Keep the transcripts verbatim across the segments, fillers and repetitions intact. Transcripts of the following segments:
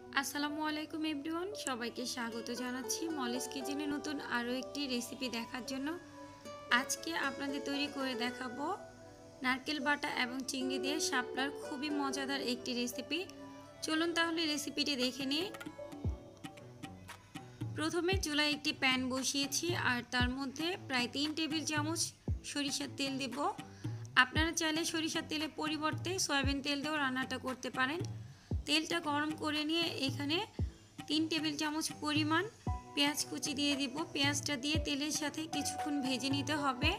আসসালামু আলাইকুম এভরিওয়ান, সবাইকে স্বাগত জানাচ্ছি মলিস কিচেনে নতুন আরও একটি রেসিপি দেখার জন্য। আজকে আপনাদের তৈরি করে দেখাবো নারকেল বাটা এবং চিংড়ি দিয়ে শাপলার খুবই মজাদার একটি রেসিপি। চলুন তাহলে রেসিপিটি দেখে নিই। প্রথমে চুলায় একটি প্যান বসিয়েছি আর তার মধ্যে প্রায় তিন টেবিল চামচ সরিষার তেল দেব। আপনারা চাইলে সরিষার তেলের পরিবর্তে সয়াবিন তেল দিয়েও রান্নাটা করতে পারেন। তেলটা গরম করে নিয়ে এখানে তিন টেবিল চামচ পরিমাণ পেঁয়াজ কুচি দিয়ে দিব। পেঁয়াজটা দিয়ে তেলের সাথে কিছুক্ষণ ভেজে নিতে হবে।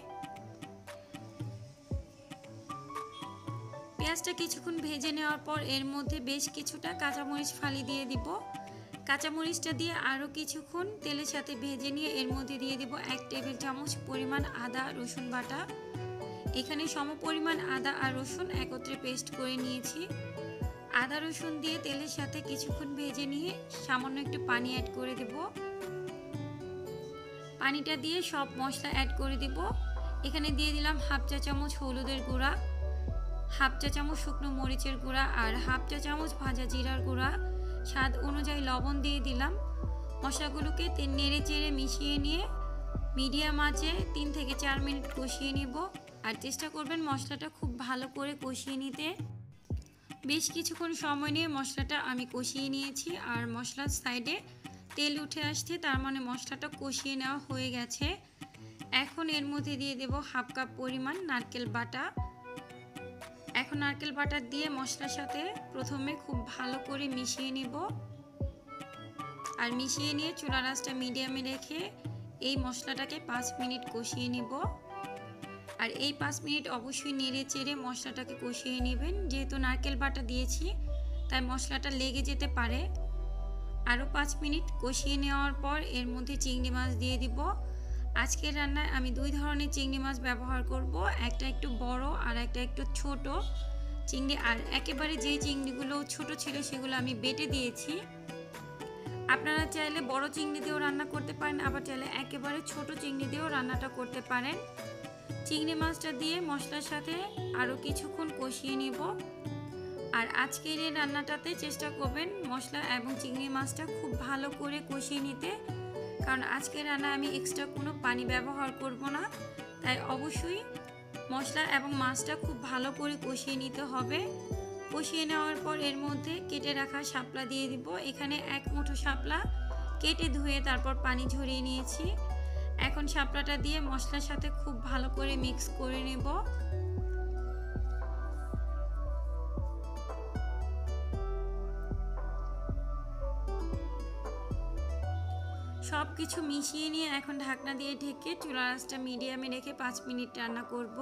পেঁয়াজটা কিছুক্ষণ ভেজে নেওয়ার পর এর মধ্যে বেশ কিছুটা কাঁচামরিচ ফালি দিয়ে দিব। কাঁচামরিচটা দিয়ে আরও কিছুক্ষণ তেলের সাথে ভেজে নিয়ে এর মধ্যে দিয়ে দিব এক টেবিল চামচ পরিমাণ আদা রসুন বাটা। এখানে সম পরিমাণ আদা আর রসুন একত্রে পেস্ট করে নিয়েছি। আদা রসুন দিয়ে তেলের সাথে কিছুক্ষণ ভেজে নিয়ে সামান্য একটু পানি অ্যাড করে দেব। পানিটা দিয়ে সব মশলা অ্যাড করে দেব। এখানে দিয়ে দিলাম হাফ চা চামচ হলুদের গুঁড়া, হাফ চা চামচ শুকনো মরিচের গুঁড়া আর হাফ চা চামচ ভাজা জিরার গুঁড়া। স্বাদ অনুযায়ী লবণ দিয়ে দিলাম। মশলাগুলোকে নেড়ে চেড়ে মিশিয়ে নিয়ে মিডিয়াম আঁচে তিন থেকে চার মিনিট কষিয়ে নিব। আর চেষ্টা করবেন মশলাটা খুব ভালো করে কষিয়ে নিতে। বেশ কিছুক্ষণ সময় নিয়ে মশলাটা আমি কষিয়ে নিয়েছি আর মশলার সাইডে তেল উঠে আসছে, তার মানে মশলাটা কষিয়ে নেওয়া হয়ে গেছে। এখন এর মধ্যে দিয়ে দেব হাফ কাপ পরিমাণ নারকেল বাটা। এখন নারকেল বাটা দিয়ে মশলার সাথে প্রথমে খুব ভালো করে মিশিয়ে নিব। আর মিশিয়ে নিয়ে চুলার আঁচটা মিডিয়ামে রেখে এই মশলাটাকে পাঁচ মিনিট কষিয়ে নিব। আর এই পাঁচ মিনিট অবশ্যই নেড়ে চেড়ে মশলাটাকে কষিয়ে নেবেন। যেহেতু নারকেল বাটা দিয়েছি তাই মশলাটা লেগে যেতে পারে। আরও পাঁচ মিনিট কষিয়ে নেওয়ার পর এর মধ্যে চিংড়ি মাছ দিয়ে দিব। আজকের রান্নায় আমি দুই ধরনের চিংড়ি মাছ ব্যবহার করব, একটা একটু বড় আর একটা একটু ছোট চিংড়ি। আর একেবারে যেই চিংড়িগুলো ছোট ছিল সেগুলো আমি বেটে দিয়েছি। আপনারা চাইলে বড় চিংড়ি দিয়েও রান্না করতে পারেন, আবার চাইলে একেবারে ছোট চিংড়ি দিয়েও রান্নাটা করতে পারেন। চিংড়ি মাছটা দিয়ে মশলার সাথে আরও কিছুক্ষণ কষিয়ে নিব। আর আজকের এই রান্নাটাতে চেষ্টা করবেন মশলা এবং চিংড়ি মাছটা খুব ভালো করে কষিয়ে নিতে, কারণ আজকের রান্না আমি এক্সট্রা কোনো পানি ব্যবহার করব না। তাই অবশ্যই মশলা এবং মাছটা খুব ভালো করে কষিয়ে নিতে হবে। কষিয়ে নেওয়ার পর এর মধ্যে কেটে রাখা শাপলা দিয়ে দিব। এখানে এক মুঠো শাপলা কেটে ধুয়ে তারপর পানি ঝরিয়ে নিয়েছি। এখন শাপলাটা দিয়ে মশলার সাথে খুব ভালো করে মিক্স করে নেব। সব কিছু মিশিয়ে নিয়ে এখন ঢাকনা দিয়ে ঢেকে চুলার আঁচটা মিডিয়ামে রেখে পাঁচ মিনিট রান্না করব।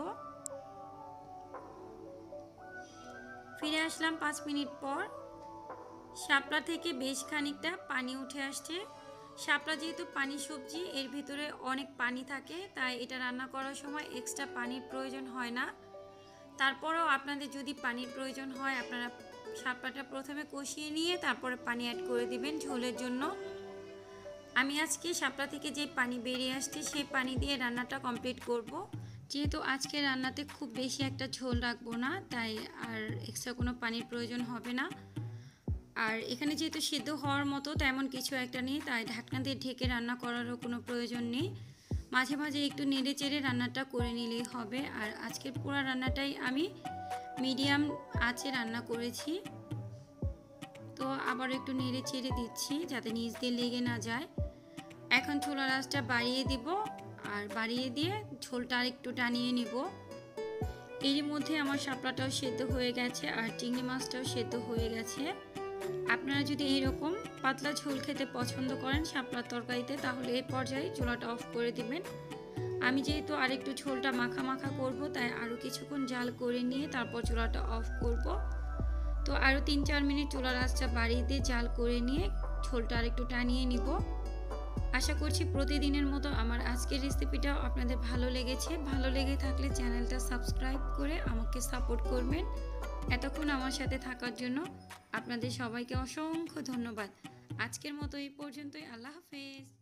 ফিরে আসলাম পাঁচ মিনিট পর। শাপলা থেকে বেশ খানিকটা পানি উঠে আসছে। শাপলা যেহেতু পানি সবজি, এর ভিতরে অনেক পানি থাকে, তাই এটা রান্না করার সময় এক্সট্রা পানির প্রয়োজন হয় না। তারপরেও আপনাদের যদি পানির প্রয়োজন হয় আপনারা শাপলাটা প্রথমে কষিয়ে নিয়ে তারপরে পানি অ্যাড করে দিবেন ঝোলের জন্য। আমি আজকে শাপলা থেকে যে পানি বেরিয়ে আসছে সেই পানি দিয়ে রান্নাটা কমপ্লিট করব। যেহেতু আজকে রান্নাতে খুব বেশি একটা ঝোল রাখবো না, তাই আর এক্সট্রা কোনো পানির প্রয়োজন হবে না। আর এখানে যেহেতু সিদ্ধ হওয়ার মতো তেমন কিছু একটা নেই, তাই ঢাকনা দিয়ে ঢেকে রান্না করারও কোনো প্রয়োজন নেই। মাঝে মাঝে একটু নেড়ে চেড়ে রান্নাটা করে নিলেই হবে। আর আজকের পুরো রান্নাটাই আমি মিডিয়াম আঁচে রান্না করেছি। তো আবার একটু নেড়ে চেড়ে দিচ্ছি যাতে নিচ দিয়ে লেগে না যায়। এখন চুলার আঁচটা বাড়িয়ে দিব আর বাড়িয়ে দিয়ে ঝোলটা আর একটু টানিয়ে নিব। এর মধ্যে আমার শাপলাটাও সেদ্ধ হয়ে গেছে আর চিংড়ি মাছটাও সেদ্ধ হয়ে গেছে। আপনারা যদি এইরকম পাতলা ঝোল খেতে পছন্দ করেন শাপলার তরকারিতে, তাহলে এই পর্যায়ে চুলাটা অফ করে দিবেন। আমি যেহেতু আরেকটু ঝোলটা মাখা মাখা করব, তাই আরও কিছুক্ষণ জাল করে নিয়ে তারপর চুলাটা অফ করব। তো আরও তিন চার মিনিট চুলার আঁচটা বাড়িয়ে দিয়ে জাল করে নিয়ে ঝোলটা আরেকটু টানিয়ে নিব। আশা করছি প্রতিদিনের মতো আমার আজকের রেসিপিটাও আপনাদের ভালো লেগেছে। ভালো লেগে থাকলে চ্যানেলটা সাবস্ক্রাইব করে আমাকে সাপোর্ট করবেন। এতক্ষণ আমার সাথে থাকার জন্য আপনাদের সবাইকে অসংখ্য ধন্যবাদ। আজকের মতো এই পর্যন্তই। আল্লাহ হাফেজ।